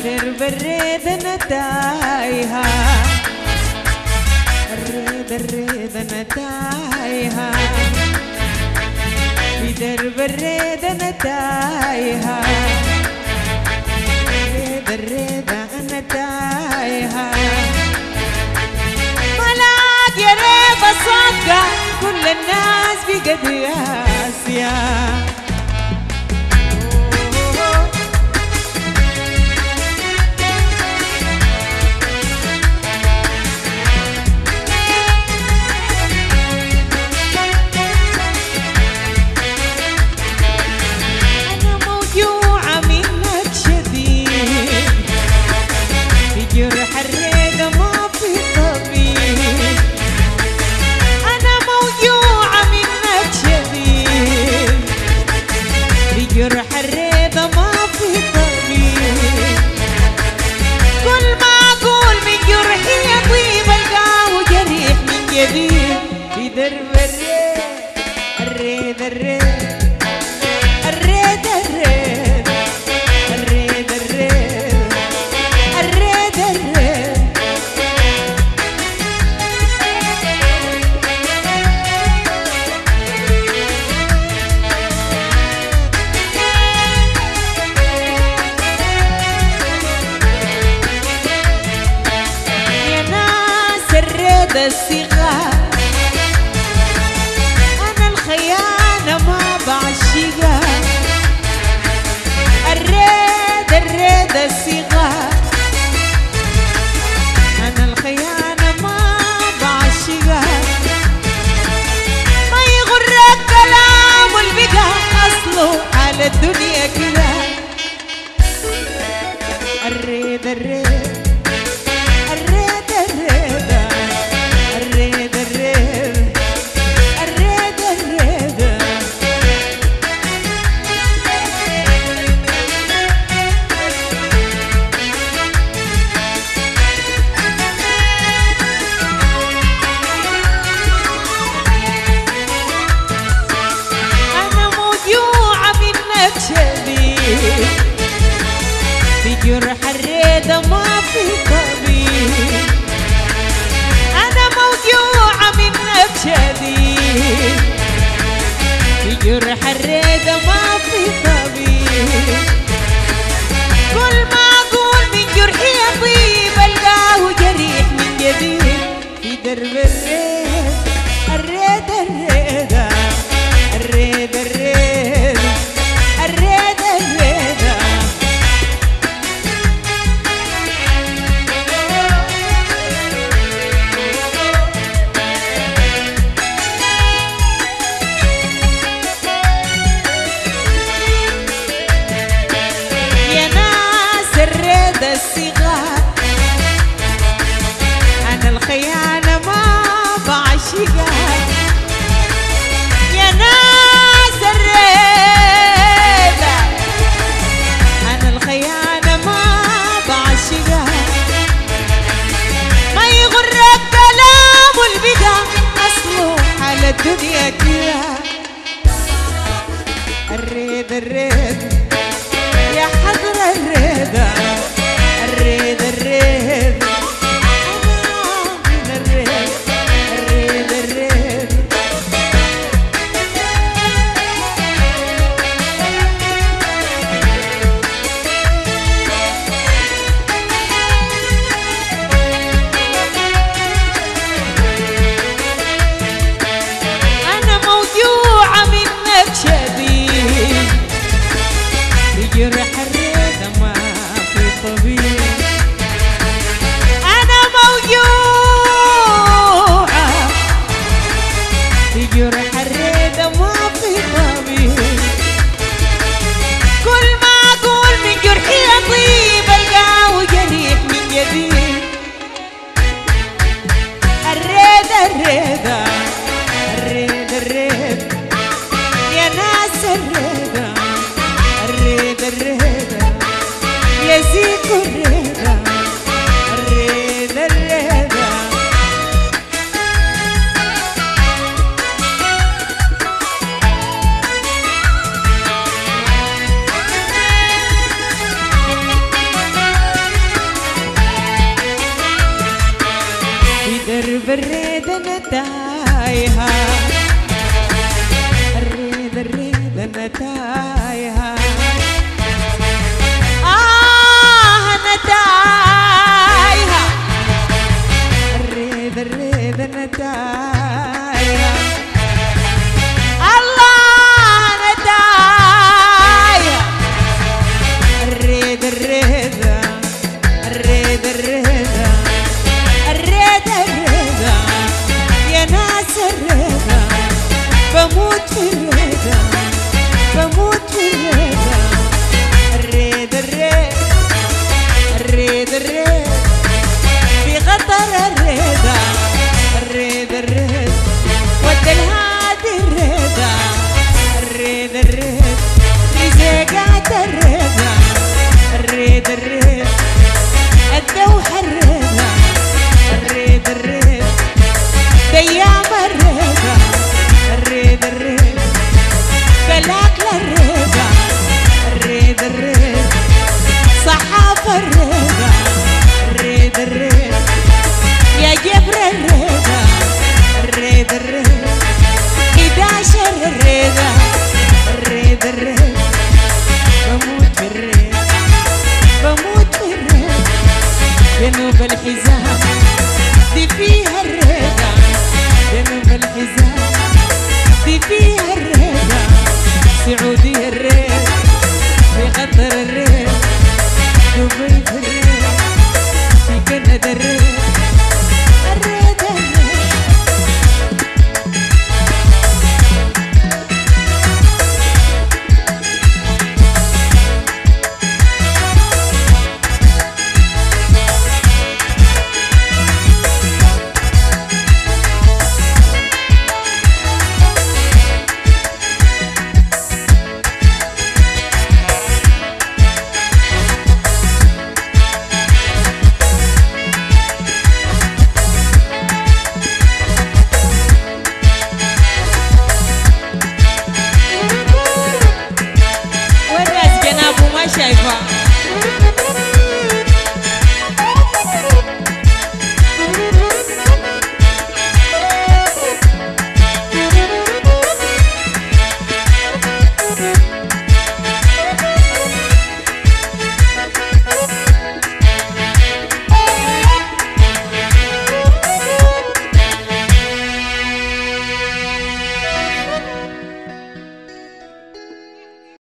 درب الريد انا تايهة، الريد انا تايهة، في درب الريد انا تايهة، الريد انا تايهة، ملاك يا ريت اصدق كل الناس بقد قاسية. جرح الريد ما في طبيب، أنا موجوعة منك شديد، بجرح الريد ما في طبيب، كل ما أقول من جرحي يطيب ألقاه جريح من جديد، في درب الريد الريد الريد الريد الريد الريد الريد يا ناس الريد الصغار، أنا الخيانة ما بعشقها، الريد الصغار، أنا الخيانة ما بعشقها، ما يغرك كلام والبقى أصله على الدنيا كده، الريد الريد الريد الريد الريد الريد الريد الريد أنا موجوعة منك شديد، بجرح الريد ما في طبيب، أنا موجوعة منك شديد، بجرح الريد ما في طبيب، كل ما أقول من جرحي يطيب ألقاه جريح من جديد، في درب الريد الريد الريد الريد الريد الريد الريد يا ناس الريد الصغار، أنا الخيانة ما بعشقها، يا ناس الريد أنا الخيانة ما بعشقها، ما يغرك كلام والبقى أصله على الدنيا كده، الريد الريد يا حضر الريد الريد الريد الريد الريد الريد أنا موجوعة منك شديد، بجرح الريد ما في طبيب، أنا موجوعة بجرح الريد ما في طبيب، كل ما أقول من جرحي يطيب ألقاه جريح من جديد، الريد الريد الريد الريد يا ناس الريد الريد الريد يزيك الريد الريد الريد درب الريد انا تايهة، الريد الريد انا تايهة، انا تايهة، الريد الريد انا تايهة، الله انا تايهة، الريد الريد الريد الريد الريد الريد يا ناس الريد، بموت في الريد بموت في الريد، الريد الريد الريد الريد في خطر الريد، الريد الريد ود الهادي الريد، الريد الريد في زيقات الريد، الريد الريد الدوح الريد، الريد الريد ديام الريد، الريد الريد بلاك للريد، الريد الريد صحاف الريد، الريد الريد يا جبر الريد، الريد الريد 11 الريد، الريد الريد بموت في الريد بموت في الريد، جنوب الحزام دي فيها الريدة، جنوب الحزام دي فيها الريدة، سعودي الريد في خطر الريد، دبي في